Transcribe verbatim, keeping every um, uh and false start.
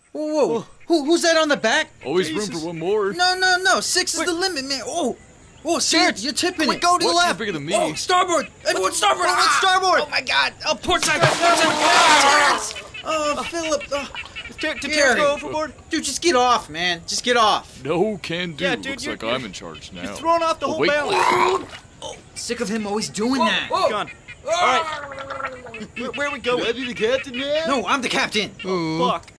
Whoa, whoa. Who, who's that on the back? Always Jesus. room for one more. No, no, no. Six is Wait. the limit, man. Oh, oh, see, Jared, you're tipping quick, it. go to the What? left. You're bigger than me. Oh, starboard. Everyone, starboard. Everyone, Ah! starboard. Oh, my God. Oh, port side. Port side. Oh, Philip. Oh. Did did Gary. Jared go overboard? Dude, just get off, man. Just get off. No can do. Yeah, dude, Looks you're- like you're- I'm in charge now. You're throwing off the Oh, whole wait. balance. Sick of him always doing that. Gone. All right. Where, where we going? be the captain now? No, I'm the captain. Fuck.